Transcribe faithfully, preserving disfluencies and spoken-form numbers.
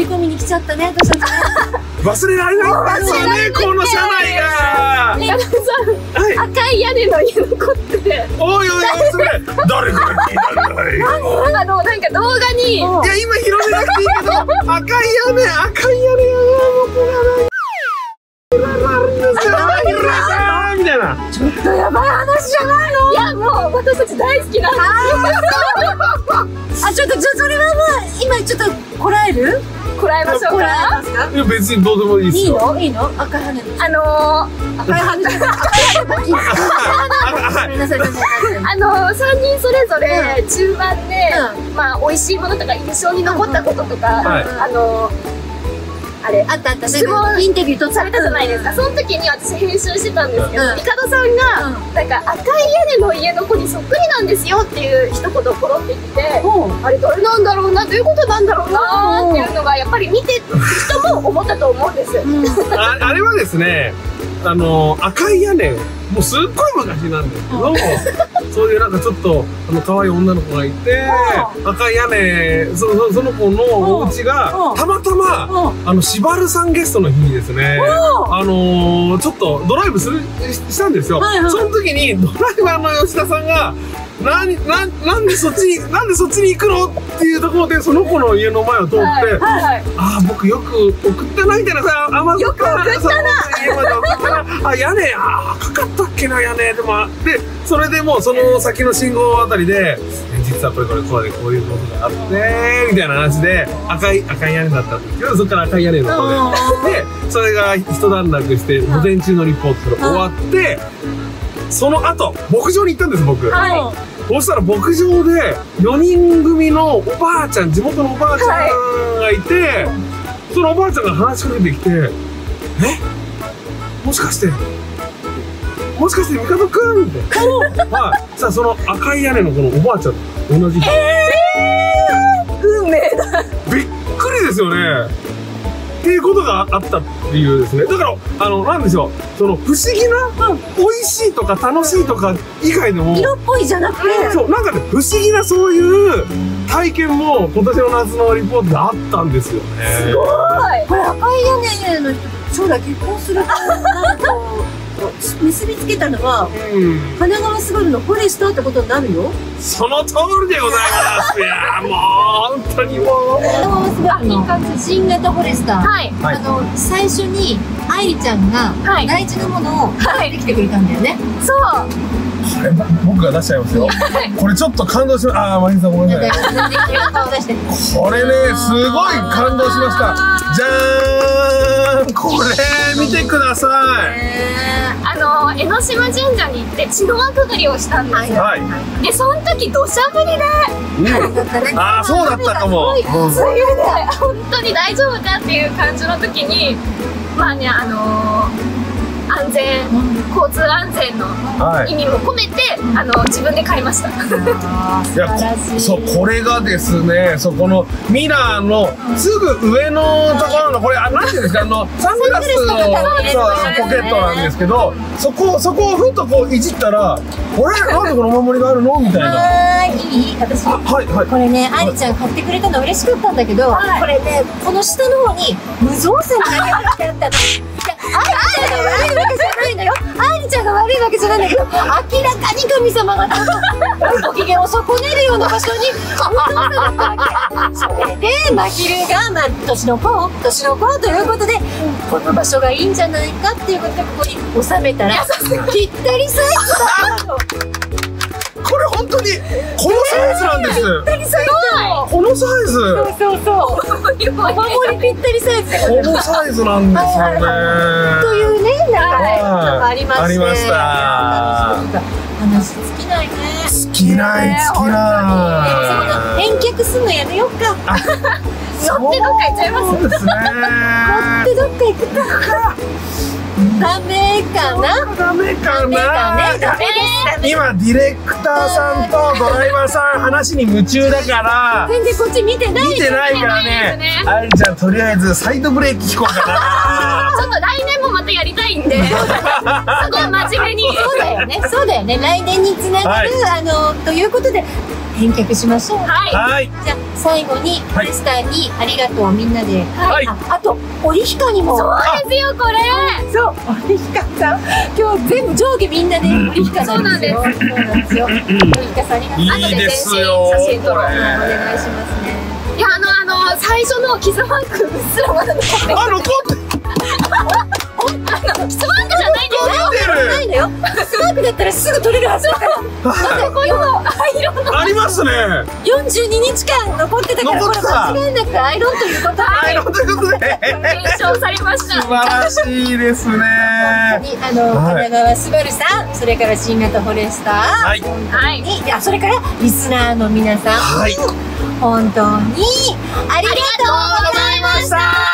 り込みに来ちゃったね、私たちね。 忘れられないんですよね、この車内が。 ね、さ、赤い屋根の家の子って。 おいおいおい、それ、誰かに聞いたんだい。 あの、なんか動画に。いや、 今広めなくていいけど、赤い屋根、赤い屋根が僕がない。みたいな。 ちょっとやばい話じゃないの。 いや、もう、私たち大好きなんです。 あ、ちょっと、じゃ、それはまあ、今ちょっと、こらえる。 こらえましょうか。 こらえますか。 いや、別にどうでもいいですよ。 いいの、いいの、赤い羽。 あのー、 赤い羽。赤い羽。ごめんなさい、 あのー、三人それぞれ、中盤で、まあ、美味しいものとか、印象に残ったこととか、あのー。あれ、あったあった、質問インタビューとされたじゃないですか。その時に私編集してたんですけど、ミカドさんが、なんか赤い屋根の家の子にそっくりなんですよっていう一言ポロって言って、あれ誰なんだろうな、どういうことなんだろうなっていうのがやっぱり見てる人も思ったと思うんです。 あ, あれはですね、あの赤い屋根、もうすっごい昔なんですけど、そういうなんかちょっとあの可愛い女の子がいて、赤い屋根、そのその子のお家がたまたまあのしばるさんゲストの日にですね、あのちょっとドライブするしたんですよ。その時にドライバーの吉田さんが。なに、な、なんでそっちに、なんでそっちに行くのっていうところで、その子の家の前を通って、ああ、僕よく送ったな、みたいなさ、あ、まず、 よく送ったな家まで送ったな、あ、屋根、ああ、かかったっけな、屋根、でも、で、それでもう、その先の信号あたりで、実はこれこれこうで、こういうことがあって、みたいな話で、赤い、赤い屋根だったんですけど、そこから赤い屋根の方で、で、それが一段落して、午前中のリポートが終わって、その後、牧場に行ったんです、僕。はい。そしたら牧場でよにん組のおばあちゃん、地元のおばあちゃんがいて、はい、そのおばあちゃんが話しかけてきて、え、もしかして、もしかしてミカドくんって。はい。さあ、その赤い屋根のこのおばあちゃんと同じ。 えー、運命だ。 びっくりですよね。っていうことがあったっていうですね。だから、あの、なんでしょう。その、不思議な、うん、美味しいとか楽しいとか以外でも。 色っぽいじゃなくて。 そう、なんかね、不思議なそういう体験も今年の夏のリポートであったんですよね。 すごい。 これ赤い屋根の人と将来結婚すると、なんか、結びつけたのは、うん、神奈川スバルのフォレストってことになるよ。 その通りでございます。いやもう本当にもう。 神奈川スバルの新型フォレスター。はい。あの最初に愛理ちゃんが大事なものを買ってきてくれたんだよね。 そう。 これ僕が出しちゃいますよ。これちょっと感動しました。ああ、マリンさんごめんなさい。これね、すごい感動しました。じゃーん、これ見てください。 あの江ノ島神社に行って血の輪くぐりをしたんですよ。はい、でその時土砂降りで、 うん、ああそうだったかも。 それで本当に大丈夫かっていう感じの時に、まあね、あのー安全、交通安全の意味も込めて、はい、あの自分で買いました。 いや、そう、これがですね、そこのミラーのすぐ上のところのこれ、あ、なんていうんですか、あのサングラスのそうポケットなんですけど、そこそこをふっとこういじったら、あれ、なんでこのお守りがあるのみたいな。 はい、いい、私。はいはい。これね、愛理ちゃん買ってくれたの嬉しかったんだけど、はい、これね、この下の方に無造作に投げられてあったの。愛理ちゃんが悪いわけじゃないのよ。愛理ちゃんが悪いわけじゃないんだけど、明らかに神様がご機嫌を損ねるような場所に無造作だったわけ。それでマヒルが、まあ、年の子年の子ということで、この場所がいいんじゃないかっていうことでここに収めたらぴったりサイズだったの。 これ本当にこのサイズなんです。ぴったりサイズ。このサイズ。 そうそうそう。お守りぴったりサイズで。 このサイズなんですよね。 というね、なんかね、なんかありまして。 ありました。 話尽きないね。 尽きない尽きない。 返却すんのやめようか。 乗ってどっか行っちゃいます。 そうですね。 乗ってどっか行くか。ダメかな。 ダメかな。 ダメです。 今ディレクターさんとドライバーさん話に夢中だから全然こっち見てない見てないからね。愛理ちゃんとりあえずサイドブレーキ引こうかな。 ちょっと来年もまたやりたいんで、そこは真面目に。 そうだよね、そうだよね。来年につながる、あの、ということで、返却しましょう。 はい。 じゃあ、最後に、フォレスターにありがとうをみんなで。 はい。 あと、オリヒカにも。 そうですよ、これ。 そう、オリヒカさん。今日全部上下みんなで、オリヒカなんですよ。そうなんですよ。オリヒカさんありがとう。 いいですよ。 写真撮ろう。お願いしますね。 いや、あの、あの、最初のキスマーク、うっすらまだ残ってる。 あ、残ってあの、キスマークじゃないんですよ。 ないのよ。キスマークだったらすぐ取れるはずだから。 ここにもアイロンの。 ありますね。 よんじゅうににちかん残ってたから、これ間違いなくアイロンということで。 アイロンということで。 検証されました。 素晴らしいですね。 あの、神奈川すばるさん、それから新型フォレスター。 はい。 はい。 いや、それからリスナーの皆さん。 はい。 本当にありがとうございました。